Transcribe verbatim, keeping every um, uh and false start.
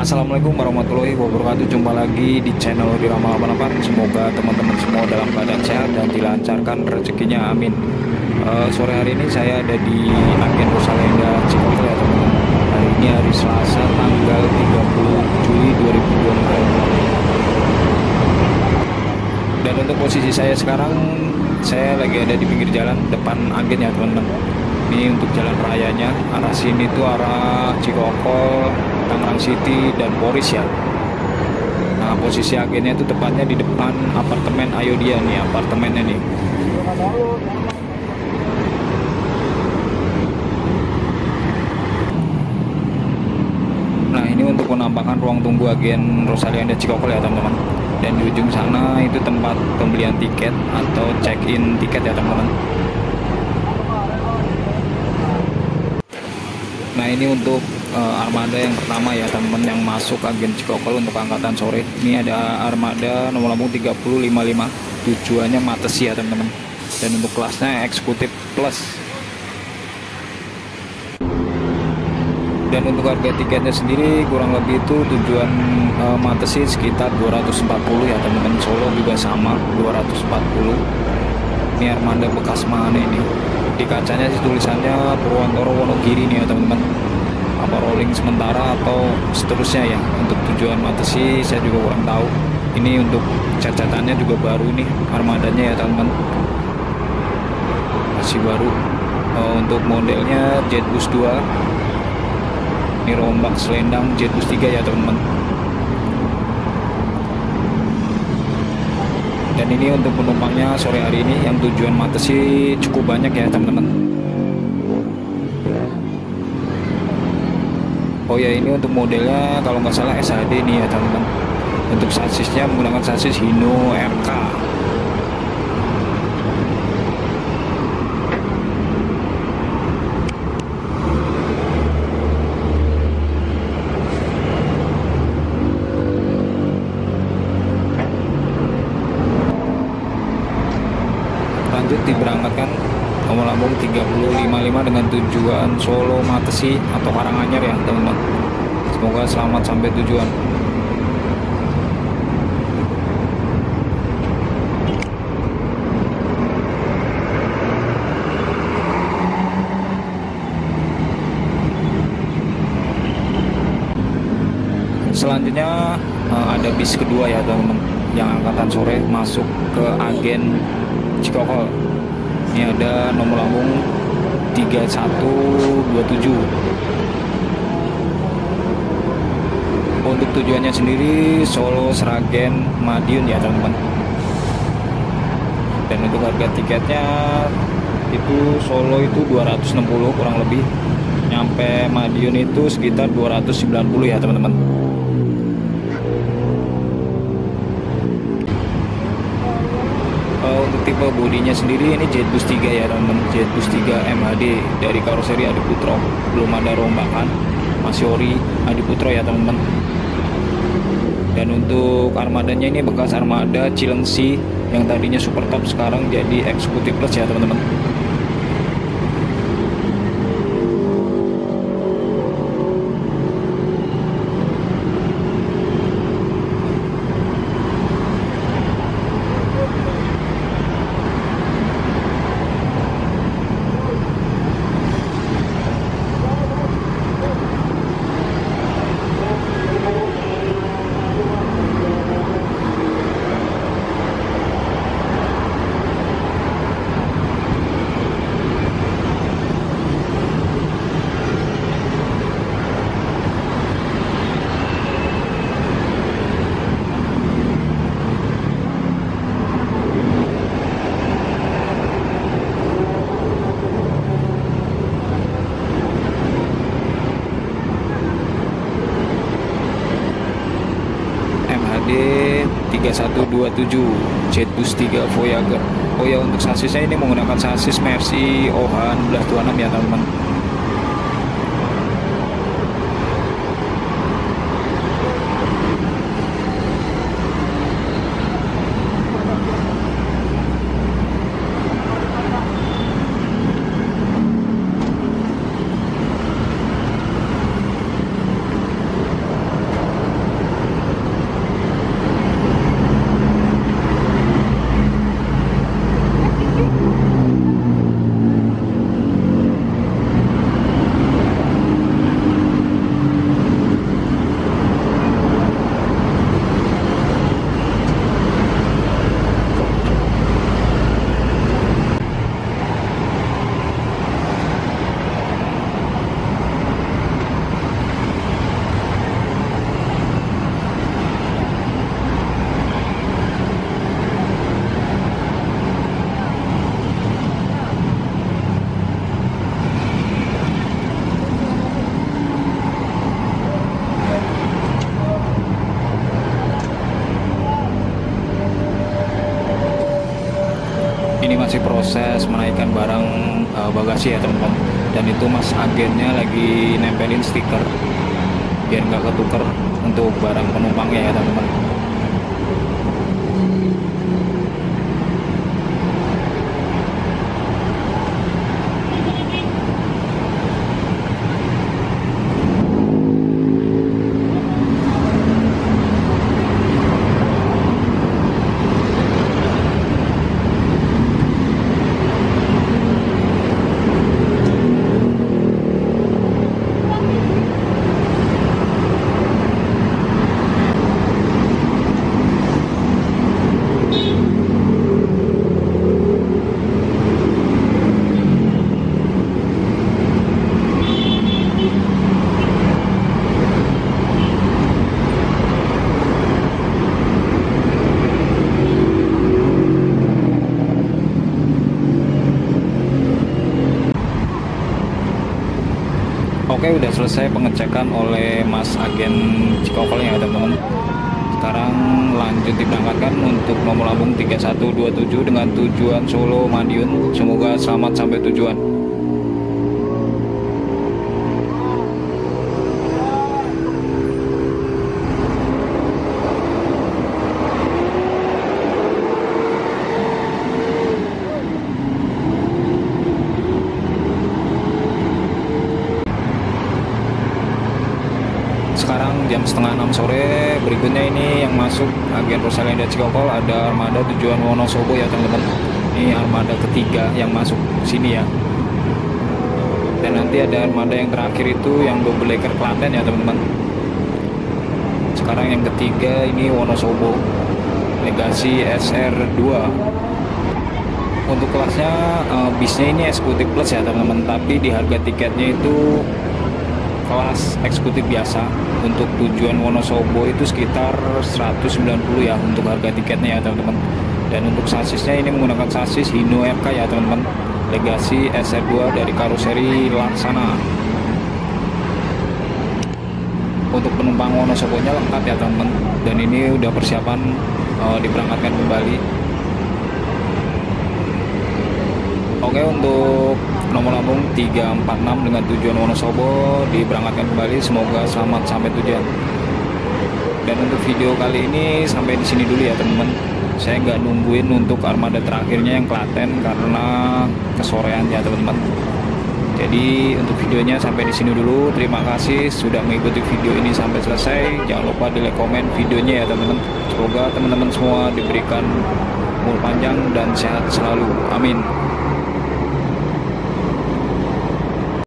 Assalamualaikum warahmatullahi wabarakatuh. Jumpa lagi di channel Dirama delapan delapan. Semoga teman-teman semua dalam keadaan sehat dan dilancarkan rezekinya, amin. Uh, sore hari ini saya ada di Agen Rosalinda Cikokol ya teman-teman. Hari ini hari Selasa tanggal tiga puluh Juli dua ribu dua puluh empat. Dan untuk posisi saya sekarang, saya lagi ada di pinggir jalan depan agen ya teman-teman. Ini untuk jalan rayanya, arah sini tuh arah Cikokol, Tangerang City, dan Poris ya. Nah, posisi agennya itu tepatnya di depan apartemen Ayodhya nih, apartemennya nih. Nah, ini untuk penampakan ruang tunggu agen Rosalinda Cikokol ya teman-teman. Dan di ujung sana itu tempat pembelian tiket atau check-in tiket ya teman-teman. Nah, ini untuk uh, armada yang pertama ya teman-teman yang masuk agen Cikokol untuk angkatan sore. Ini ada armada nomor lambung tiga nol lima lima, tujuannya Matesi ya teman-teman. Dan untuk kelasnya eksekutif plus. Dan untuk harga tiketnya sendiri kurang lebih itu tujuan uh, Matesi sekitar dua ratus empat puluh ya teman-teman. Solo juga sama dua ratus empat puluh. Ini armada bekas mana ini? Di kacanya sih tulisannya Purwantoro Wonogiri nih ya teman-teman. Apa rolling sementara atau seterusnya ya. Untuk tujuan Matesi saya juga kurang tahu. Ini untuk cacatannya juga baru nih armadanya ya teman-teman, masih baru. uh, Untuk modelnya Jetbus dua. Ini rombak selendang Jetbus tiga ya teman-teman. Dan ini untuk penumpangnya sore hari ini yang tujuan Matesi cukup banyak ya teman-teman. Oh ya, ini untuk modelnya kalau nggak salah S H D nih ya teman-teman. Untuk sasisnya menggunakan sasis Hino R K. Lanjut diberangkatkan nomor lambung tiga nol lima lima dengan tujuan Solo, Matesi atau Karanganyar ya teman-teman. Semoga selamat sampai tujuan. Selanjutnya ada bis kedua ya teman-teman, yang angkatan sore masuk ke agen Cikokol. Ini ada nomor lambung tiga satu dua tujuh. Untuk tujuannya sendiri Solo, Sragen, Madiun ya teman-teman. Dan untuk harga tiketnya itu Solo itu dua ratus enam puluh kurang lebih, nyampe Madiun itu sekitar dua ratus sembilan puluh ya teman-teman. Untuk tipe bodinya sendiri ini Jetbus tiga ya teman-teman, Jetbus tiga M H D dari karoseri Adiputro, belum ada rombakan, masih ori Adiputro ya teman-teman. Dan untuk armadanya ini bekas armada Cilengsi yang tadinya super top sekarang jadi eksekutif plus ya teman-teman. tiga satu dua tujuh Jetbus tiga Voyager. Oh ya, untuk sasisnya ini menggunakan sasis Mercy Ohan belah dua puluh enam ya teman-teman. proses menaikkan barang uh, bagasi ya teman-teman. Dan itu mas agennya lagi nempelin stiker biar nggak ketuker untuk barang penumpangnya ya teman-teman. Oke, udah selesai pengecekan oleh mas agen Cikokolnya ya teman-teman. Sekarang lanjut diberangkatkan untuk nomor lambung tiga satu dua tujuh dengan tujuan Solo Madiun. Semoga selamat sampai tujuan. Sekarang jam setengah enam sore. Berikutnya ini yang masuk agen Rosalinda Cikokol ada armada tujuan Wonosobo ya teman-teman. Ini armada ketiga yang masuk sini ya. Dan nanti ada armada yang terakhir itu yang double decker Klaten ya teman-teman. Sekarang yang ketiga ini Wonosobo Legacy S R dua. Untuk kelasnya uh, bisnya ini eksekutif plus ya teman-teman, tapi di harga tiketnya itu kelas eksekutif biasa. Untuk tujuan Wonosobo itu sekitar seratus sembilan puluh ya untuk harga tiketnya ya teman-teman. Dan untuk sasisnya ini menggunakan sasis Hino R K ya teman-teman, Legacy S R dua dari karoseri Laksana. Untuk penumpang Wonosobonya lengkap ya teman-teman, dan ini udah persiapan uh, diberangkatkan kembali. Oke, untuk nomor lambung tiga empat enam dengan tujuan Wonosobo diberangkatkan kembali. Semoga selamat sampai tujuan. Dan untuk video kali ini sampai di sini dulu ya teman-teman. Saya nggak nungguin untuk armada terakhirnya yang Klaten karena kesorean ya teman-teman. Jadi untuk videonya sampai di sini dulu. Terima kasih sudah mengikuti video ini sampai selesai. Jangan lupa di like, komen videonya ya teman-teman. Semoga teman-teman semua diberikan umur panjang dan sehat selalu. Amin.